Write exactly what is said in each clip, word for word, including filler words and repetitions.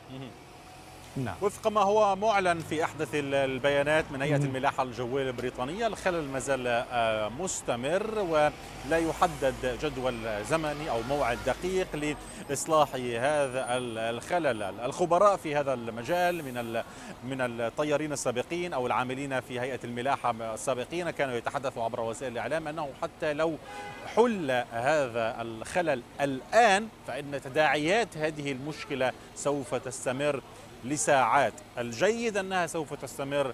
نعم. وفق ما هو معلن في أحدث البيانات من هيئة الملاحة الجوية البريطانية، الخلل ما زال مستمر ولا يحدد جدول زمني أو موعد دقيق لإصلاح هذا الخلل. الخبراء في هذا المجال من من الطيارين السابقين أو العاملين في هيئة الملاحة السابقين كانوا يتحدثوا عبر وسائل الإعلام أنه حتى لو حل هذا الخلل الآن فإن تداعيات هذه المشكلة سوف تستمر لساعات. الجيد أنها سوف تستمر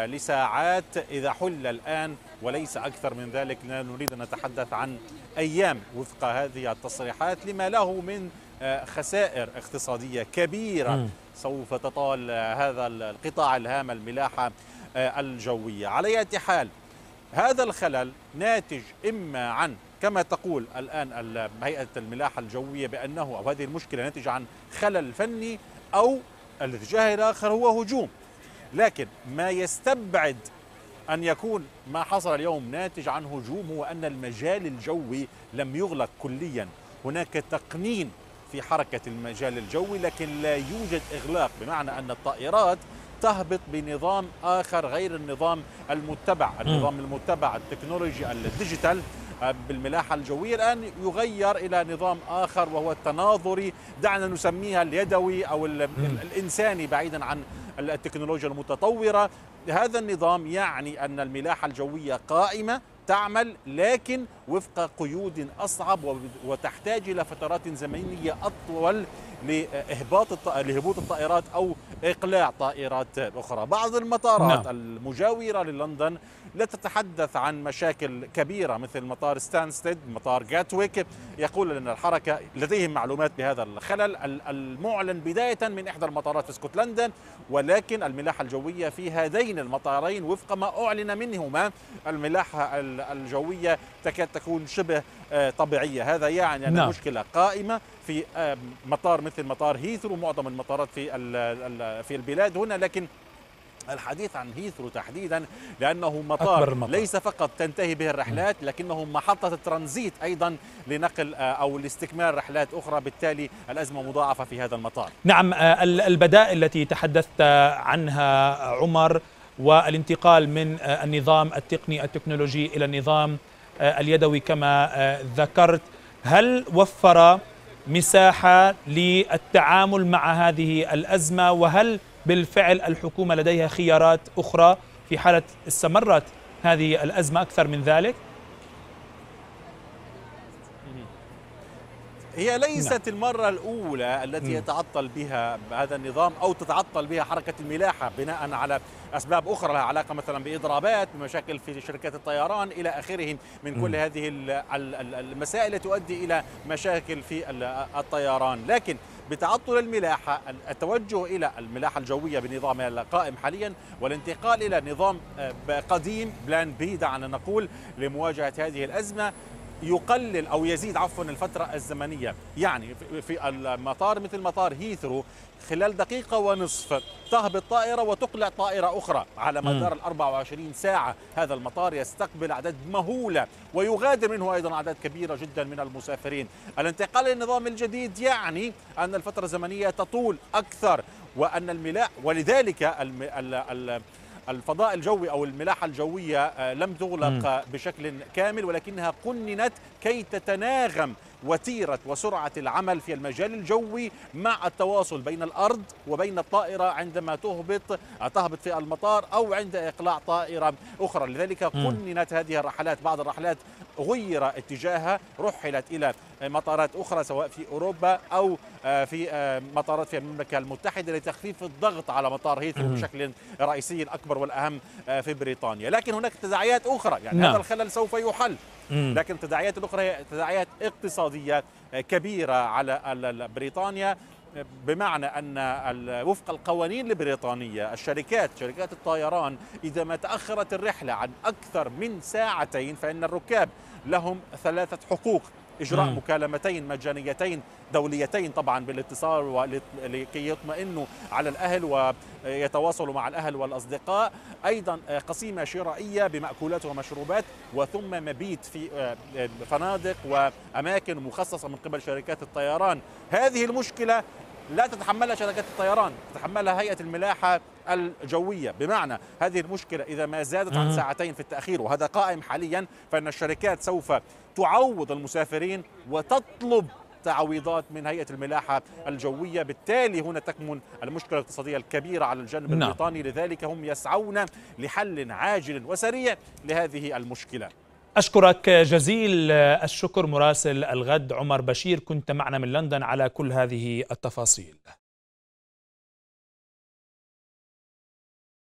لساعات إذا حل الآن وليس أكثر من ذلك. لا نريد أن نتحدث عن أيام وفق هذه التصريحات لما له من خسائر اقتصادية كبيرة م. سوف تطال هذا القطاع الهام الملاحة الجوية. على أي حال هذا الخلل ناتج إما عن كما تقول الآن هيئة الملاحة الجوية بأنه أو هذه المشكلة ناتجة عن خلل فني أو الاتجاه الآخر هو هجوم، لكن ما يستبعد أن يكون ما حصل اليوم ناتج عن هجوم هو أن المجال الجوي لم يغلق كليا. هناك تقنين في حركة المجال الجوي لكن لا يوجد إغلاق، بمعنى أن الطائرات تهبط بنظام آخر غير النظام المتبع. النظام المتبع التكنولوجي الديجيتال بالملاحة الجوية الآن يغير إلى نظام آخر وهو التناظري، دعنا نسميها اليدوي أو الإنساني بعيدا عن التكنولوجيا المتطورة. هذا النظام يعني أن الملاحة الجوية قائمة تعمل لكن وفق قيود أصعب وتحتاج إلى فترات زمنية أطول لإهباط لهبوط الطائرات أو إقلاع طائرات أخرى. بعض المطارات نعم. المجاورة للندن لا تتحدث عن مشاكل كبيرة مثل مطار ستانستيد، مطار جاتويك، يقول أن الحركة لديهم معلومات بهذا الخلل المعلن بداية من إحدى المطارات في اسكتلندا، ولكن الملاحة الجوية في هذين المطارين وفق ما أعلن منهما الملاحة الجوية تكاد تكون شبه طبيعية. هذا يعني أن المشكلة قائمة في مطار مثل مطار هيثرو، معظم المطارات في في البلاد هنا، لكن الحديث عن هيثرو تحديدا لأنه مطار, مطار ليس فقط تنتهي به الرحلات لكنه محطة ترانزيت أيضا لنقل أو لاستكمال رحلات أخرى، بالتالي الأزمة مضاعفة في هذا المطار. نعم، البدائل التي تحدثت عنها عمر والانتقال من النظام التقني التكنولوجي إلى النظام اليدوي كما ذكرت، هل وفر مساحة للتعامل مع هذه الأزمة؟ وهل بالفعل الحكومة لديها خيارات أخرى في حالة استمرت هذه الأزمة أكثر من ذلك؟ هي ليست نعم. المرة الأولى التي يتعطل بها هذا النظام أو تتعطل بها حركة الملاحة بناء على أسباب أخرى لها علاقة مثلا بإضرابات، بمشاكل في شركات الطيران إلى آخره من كل هذه المسائل تؤدي إلى مشاكل في الطيران. لكن بتعطل الملاحة التوجه إلى الملاحة الجوية بنظامها القائم حاليا والانتقال إلى نظام قديم بلان بي دعنا نقول لمواجهة هذه الأزمة يقلل أو يزيد عفوا الفترة الزمنية. يعني في المطار مثل مطار هيثرو خلال دقيقة ونصف تهبط طائرة وتقلع طائرة أخرى على مدار ال أربع وعشرين ساعة. هذا المطار يستقبل أعداد مهولة ويغادر منه أيضا أعداد كبيرة جدا من المسافرين. الانتقال للنظام الجديد يعني أن الفترة الزمنية تطول أكثر وأن الملاحة ولذلك الم... ال... ال... الفضاء الجوي أو الملاحة الجوية لم تغلق بشكل كامل ولكنها قننت كي تتناغم وتيرة وسرعة العمل في المجال الجوي مع التواصل بين الأرض وبين الطائرة عندما تهبط تهبط في المطار أو عند إقلاع طائرة أخرى. لذلك قننت هذه الرحلات، بعض الرحلات غير اتجاهها، رحلت إلى مطارات أخرى سواء في أوروبا أو في مطارات في المملكة المتحدة لتخفيف الضغط على مطار هيثرو بشكل رئيسي الأكبر والأهم في بريطانيا. لكن هناك تداعيات أخرى، يعني نعم. هذا الخلل سوف يحل، لكن التداعيات الأخرى هي تداعيات اقتصادية كبيرة على بريطانيا، بمعنى أن وفق القوانين البريطانية الشركات شركات الطيران إذا ما تأخرت الرحلة عن أكثر من ساعتين فإن الركاب لهم ثلاثة حقوق: إجراء مم. مكالمتين مجانيتين دوليتين طبعا بالاتصال لكي يطمئنوا على الأهل ويتواصلوا مع الأهل والأصدقاء، أيضا قسيمة شرائية بمأكولات ومشروبات، وثم مبيت في فنادق وأماكن مخصصة من قبل شركات الطيران. هذه المشكلة لا تتحملها شركات الطيران، تتحملها هيئة الملاحة الجوية. بمعنى هذه المشكلة إذا ما زادت عن ساعتين في التأخير، وهذا قائم حاليا، فإن الشركات سوف تعوض المسافرين وتطلب تعويضات من هيئة الملاحة الجوية. بالتالي هنا تكمن المشكلة الاقتصادية الكبيرة على الجانب نعم. البريطاني، لذلك هم يسعون لحل عاجل وسريع لهذه المشكلة. أشكرك جزيل الشكر مراسل الغد عمر بشير، كنت معنا من لندن على كل هذه التفاصيل.